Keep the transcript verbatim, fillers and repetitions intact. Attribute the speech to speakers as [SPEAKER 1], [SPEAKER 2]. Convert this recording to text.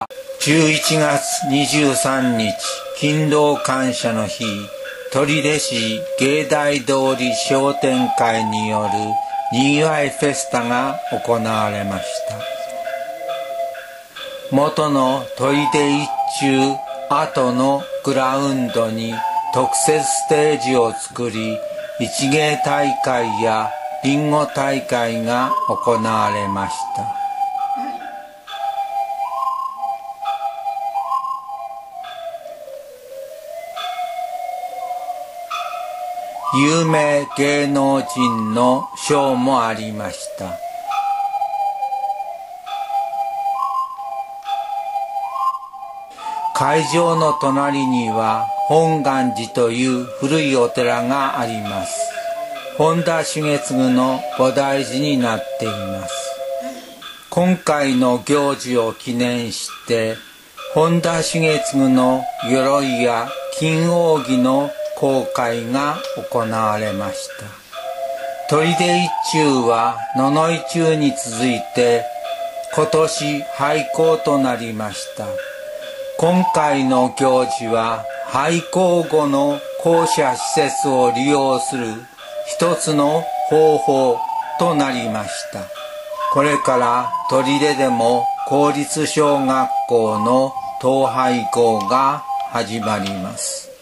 [SPEAKER 1] じゅういちがつにじゅうさんにち勤労感謝の日、取手市芸大通り商店会によるにぎわいフェスタが行われました。元の取手一中跡のグラウンドに特設ステージを作り、一芸大会やビンゴ大会が行われました。有名芸能人のショーもありました。会場の隣には本願寺という古いお寺があります。本田重次の菩提寺になっています。今回の行事を記念して本田重次の鎧や金扇の公開が行われました。取手一中は野々井中に続いて今年廃校となりました。今回の行事は廃校後の校舎施設を利用する一つの方法となりました。これから取手でも公立小学校の統廃校が始まります。